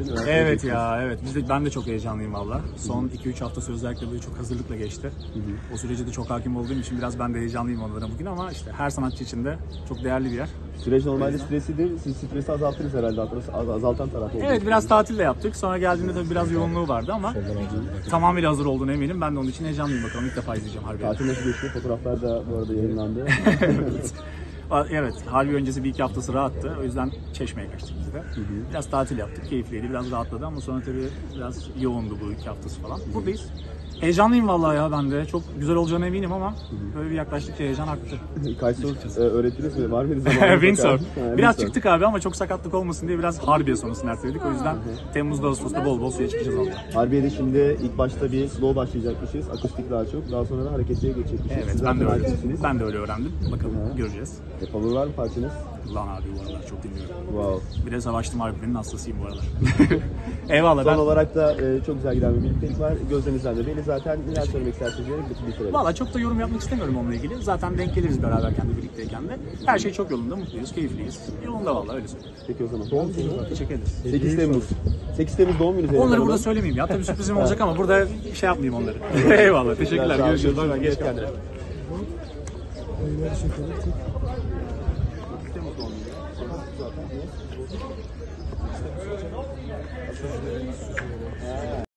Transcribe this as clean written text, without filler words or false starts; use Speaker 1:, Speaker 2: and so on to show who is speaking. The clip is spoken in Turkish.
Speaker 1: için.
Speaker 2: Evet ya, evet. Ben de çok heyecanlıyım valla. Son 2-3 haftası özellikle böyle çok hazırlıkla geçti. O sürece de çok hakim olduğum için biraz ben de heyecanlıyım onlara bugün ama işte her sanatçı için de çok değerli bir yer.
Speaker 1: Süreç normalde streslidir. Siz stresi azalttınız herhalde. Azaltan taraf oldu.
Speaker 2: Evet, biraz tatil de yaptık. Sonra geldiğinde de biraz yoğunluğu vardı ama tamamıyla hazır olduğunu eminim. Ben de onun için heyecanlıyım, bakalım. İlk defa izleyeceğim Harbiye'yi.
Speaker 1: Tatil nasıl geçti? Fotoğraflar da bu arada yayınlandı.
Speaker 2: Evet, Harbiye öncesi bir iki haftası rahattı. O yüzden Çeşme'ye kaçtık biz de. Biraz tatil yaptık, keyifliydi. Biraz rahatladı ama sonra tabii biraz yoğundu bu iki haftası falan. Buradayız. Heyecanlıyım vallahi ya ben de. Çok güzel olacağına eminim ama böyle bir yaklaştıkça heyecan arttı.
Speaker 1: Kitesurf öğrettiniz mi? Var mıydı zamanında?
Speaker 2: Windsurf. Biraz çıktık abi ama çok sakatlık olmasın diye biraz Harbiye sonrasını erteledik. O yüzden Temmuz'da Ağustos'ta bol bol suya çıkacağız orada.
Speaker 1: Harbiye'de şimdi ilk başta bir slow başlayacakmışız. Akustik daha çok. Daha sonra da hareketliye geçecekmişiz.
Speaker 2: Evet,
Speaker 1: Siz
Speaker 2: ben de
Speaker 1: zaten
Speaker 2: öyle.
Speaker 1: hakimsiniz.
Speaker 2: Ben de öyle öğrendim. Bakalım göreceğiz.
Speaker 1: Favori var mı parçanız?
Speaker 2: Lan abi bu aralar çok dinliyorum.
Speaker 1: Wow.
Speaker 2: Bir de Savaştım Harbiye'nin hastasıyım bu aralar. Eyvallah.
Speaker 1: Son olarak da çok güzel giden bir birliktelik var. Gözlerinizden de belli zaten. Neler söylemek istersiniz diye bitirelim.
Speaker 2: Valla çok da yorum yapmak istemiyorum onunla ilgili. Zaten denk geliriz beraberken de birlikteyken de. Her şey çok yolunda, mutluyuz, keyifliyiz. Yolunda valla, öyle söyleyeyim.
Speaker 1: Peki o zaman. Doğum günü.
Speaker 2: Teşekkür ederiz.
Speaker 1: 8 Temmuz. 8 Temmuz doğum günü.
Speaker 2: Onları burada söylemeyeyim ya. Tabii sürprizim olacak ama burada şey yapmayayım onları. Eyvallah. Teşekkürler. Görüşürüz. Bay bay. Geç kendine.